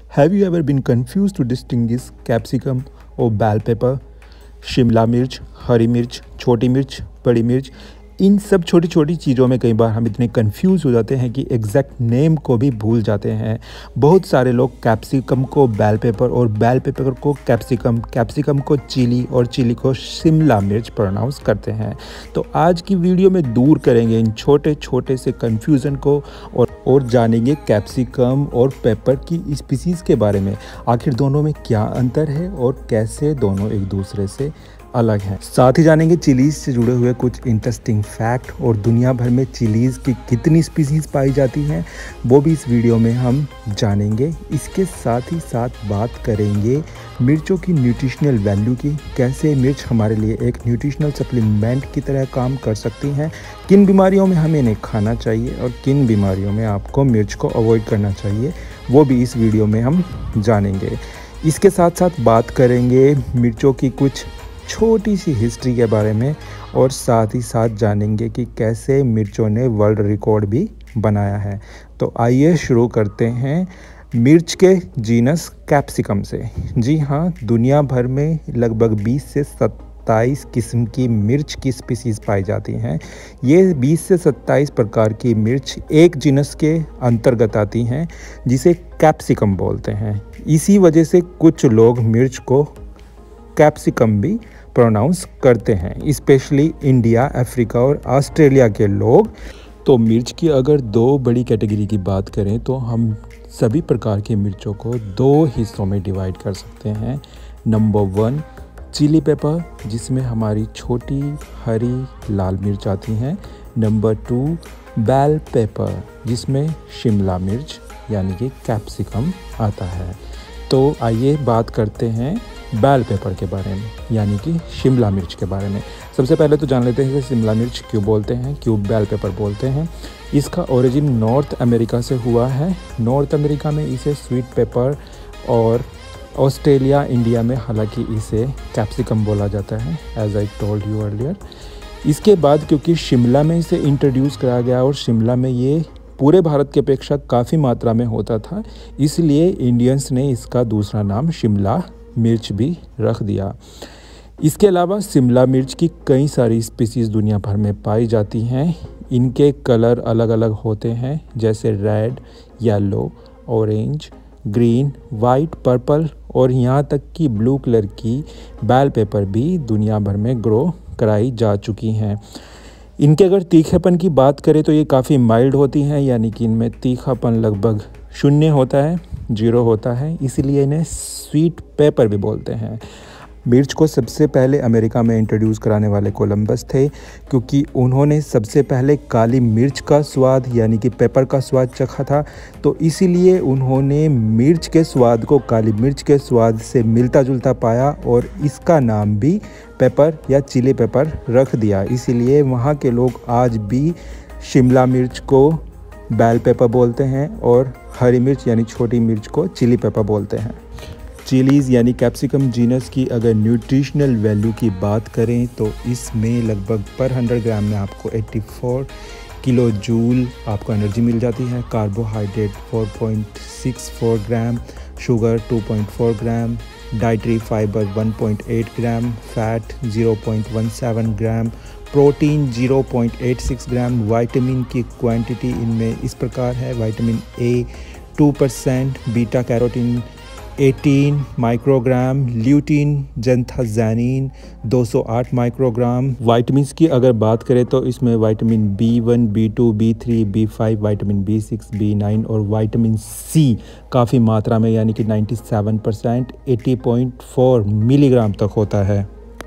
Have you ever been confused to distinguish capsicum or bell pepper, Shimla मिर्च, हरी मिर्च, छोटी मिर्च, बड़ी मिर्च? इन सब छोटी छोटी चीज़ों में कई बार हम इतने कंफ्यूज हो जाते हैं कि एग्जैक्ट नेम को भी भूल जाते हैं। बहुत सारे लोग कैप्सिकम को बेल पेपर और बेल पेपर को कैप्सिकम, कैप्सिकम को चिली और चिली को शिमला मिर्च प्रोनाउंस करते हैं। तो आज की वीडियो में दूर करेंगे इन छोटे छोटे से कन्फ्यूज़न को और जानेंगे कैप्सिकम और पेपर की स्पीसीज़ के बारे में। आखिर दोनों में क्या अंतर है और कैसे दोनों एक दूसरे से अलग हैं। साथ ही जानेंगे चिलीज़ से जुड़े हुए कुछ इंटरेस्टिंग फैक्ट और दुनिया भर में चिलीज़ की कितनी स्पीसीज़ पाई जाती हैं वो भी इस वीडियो में हम जानेंगे। इसके साथ ही साथ बात करेंगे मिर्चों की न्यूट्रिशनल वैल्यू की, कैसे मिर्च हमारे लिए एक न्यूट्रिशनल सप्लीमेंट की तरह काम कर सकती हैं, किन बीमारियों में हमें इन्हें खाना चाहिए और किन बीमारियों में आपको मिर्च को अवॉइड करना चाहिए, वो भी इस वीडियो में हम जानेंगे। इसके साथ साथ बात करेंगे मिर्चों की कुछ छोटी सी हिस्ट्री के बारे में और साथ ही साथ जानेंगे कि कैसे मिर्चों ने वर्ल्ड रिकॉर्ड भी बनाया है। तो आइए शुरू करते हैं मिर्च के जीनस कैप्सिकम से। जी हाँ, दुनिया भर में लगभग 20 से 27 किस्म की मिर्च की स्पीसीज़ पाई जाती हैं। ये 20 से 27 प्रकार की मिर्च एक जीनस के अंतर्गत आती हैं जिसे कैप्सिकम बोलते हैं। इसी वजह से कुछ लोग मिर्च को कैप्सिकम भी प्रोनाउंस करते हैं, स्पेशली इंडिया, अफ्रीका और ऑस्ट्रेलिया के लोग। तो मिर्च की अगर दो बड़ी कैटेगरी की बात करें तो हम सभी प्रकार की मिर्चों को दो हिस्सों में डिवाइड कर सकते हैं। नंबर 1 चिली पेपर, जिसमें हमारी छोटी हरी लाल मिर्च आती हैं। नंबर 2 बेल पेपर, जिसमें शिमला मिर्च यानी कि कैप्सिकम आता है। तो आइए बात करते हैं बेल पेपर के बारे में, यानी कि शिमला मिर्च के बारे में। सबसे पहले तो जान लेते हैं कि शिमला मिर्च क्यों बोलते हैं, क्यों बेल पेपर बोलते हैं। इसका ओरिजिन नॉर्थ अमेरिका से हुआ है। नॉर्थ अमेरिका में इसे स्वीट पेपर और ऑस्ट्रेलिया, इंडिया में हालांकि इसे कैप्सिकम बोला जाता है, as I told you earlier. इसके बाद क्योंकि शिमला में इसे इंट्रोड्यूस करा गया और शिमला में ये पूरे भारत की अपेक्षा काफ़ी मात्रा में होता था, इसलिए इंडियंस ने इसका दूसरा नाम शिमला मिर्च भी रख दिया। इसके अलावा शिमला मिर्च की कई सारी स्पीसीज़ दुनिया भर में पाई जाती हैं। इनके कलर अलग अलग होते हैं, जैसे red, yellow, orange, green, white, purple और यहाँ तक कि ब्लू कलर की बेल पेपर भी दुनिया भर में ग्रो कराई जा चुकी हैं। इनके अगर तीखेपन की बात करें तो ये काफ़ी माइल्ड होती हैं, यानी कि इनमें तीखापन लगभग 0 होता है, 0 होता है, इसीलिए इन्हें स्वीट पेपर भी बोलते हैं। मिर्च को सबसे पहले अमेरिका में इंट्रोड्यूस कराने वाले कोलंबस थे, क्योंकि उन्होंने सबसे पहले काली मिर्च का स्वाद यानी कि पेपर का स्वाद चखा था, तो इसीलिए उन्होंने मिर्च के स्वाद को काली मिर्च के स्वाद से मिलता जुलता पाया और इसका नाम भी पेपर या चिली पेपर रख दिया। इसीलिए वहाँ के लोग आज भी शिमला मिर्च को बेल पेपर बोलते हैं और हरी मिर्च यानी छोटी मिर्च को चिली पेपर बोलते हैं। चिलीज़ यानी कैप्सिकम जीनस की अगर न्यूट्रिशनल वैल्यू की बात करें तो इसमें लगभग पर 100 ग्राम में आपको 84 किलो जूल आपको एनर्जी मिल जाती है। Carbohydrate 4.64 gram, sugar 2.4 gram, dietary fibre 1.8 gram, fat 0.17 gram, protein 0.86 gram. Vitamin की क्वांटिटी इनमें इस प्रकार है: vitamin A 2%, beta carotene 18 microgram, lutein zeaxanthin 208 microgram. Vitamins की अगर बात करें तो इसमें vitamin B1, B2, B3, B5, vitamin B6, B9 और विटामिन C काफ़ी मात्रा में यानी कि 97%, 80.4 मिलीग्राम तक होता है।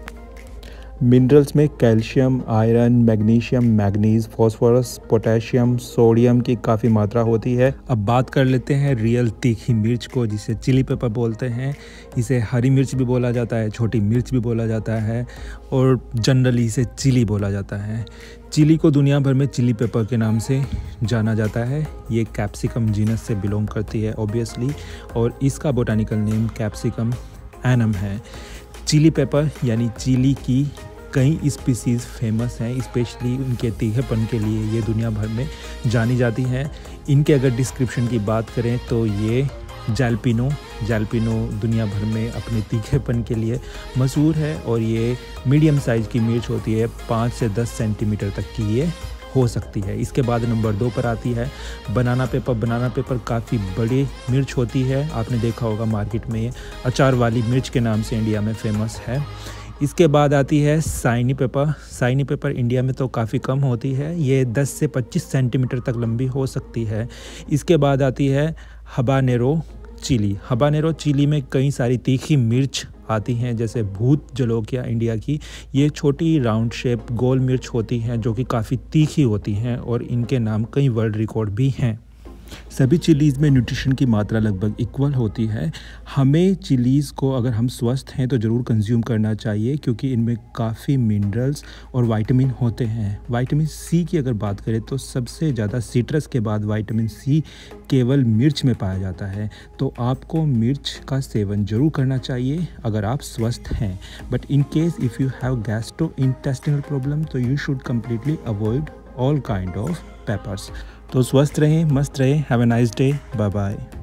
मिनरल्स में calcium, iron, magnesium, manganese, phosphorus, potassium, sodium की काफ़ी मात्रा होती है। अब बात कर लेते हैं रियल तीखी मिर्च को, जिसे चिली पेपर बोलते हैं। इसे हरी मिर्च भी बोला जाता है, छोटी मिर्च भी बोला जाता है और जनरली इसे चिली बोला जाता है। चिली को दुनिया भर में चिली पेपर के नाम से जाना जाता है। ये कैप्सिकम जीनस से बिलोंग करती है ऑब्वियसली, और इसका बोटानिकल नेम कैप्सिकम एनम है। चिली पेपर यानी चिली की कई स्पीसीज़ फेमस हैं, स्पेशली उनके तीखेपन के लिए ये दुनिया भर में जानी जाती हैं। इनके अगर डिस्क्रिप्शन की बात करें तो ये जैलपिनो दुनिया भर में अपने तीखेपन के लिए मशहूर है और ये मीडियम साइज़ की मिर्च होती है, 5 से 10 सेंटीमीटर तक की ये हो सकती है। इसके बाद नंबर 2 पर आती है बनाना पेपर काफ़ी बड़ी मिर्च होती है, आपने देखा होगा मार्केट में, ये अचार वाली मिर्च के नाम से इंडिया में फेमस है। इसके बाद आती है साइनी पेपर इंडिया में तो काफ़ी कम होती है, ये 10 से 25 सेंटीमीटर तक लंबी हो सकती है। इसके बाद आती है हबानेरो चिली में कई सारी तीखी मिर्च आती हैं, जैसे भूत जलोकिया इंडिया की, ये छोटी राउंड शेप गोल मिर्च होती हैं जो कि काफ़ी तीखी होती हैं और इनके नाम कई वर्ल्ड रिकॉर्ड भी हैं। सभी चिलीज़ में न्यूट्रिशन की मात्रा लगभग इक्वल होती है। हमें चिलीज़ को अगर हम स्वस्थ हैं तो ज़रूर कंज्यूम करना चाहिए, क्योंकि इनमें काफ़ी मिनरल्स और विटामिन होते हैं। विटामिन सी की अगर बात करें तो सबसे ज़्यादा सिट्रस के बाद विटामिन सी केवल मिर्च में पाया जाता है, तो आपको मिर्च का सेवन ज़रूर करना चाहिए अगर आप स्वस्थ हैं। But in case if you have gastrointestinal problem तो you should completely avoid all kind of peppers. तो स्वस्थ रहें, मस्त रहें। Have a nice day, bye bye.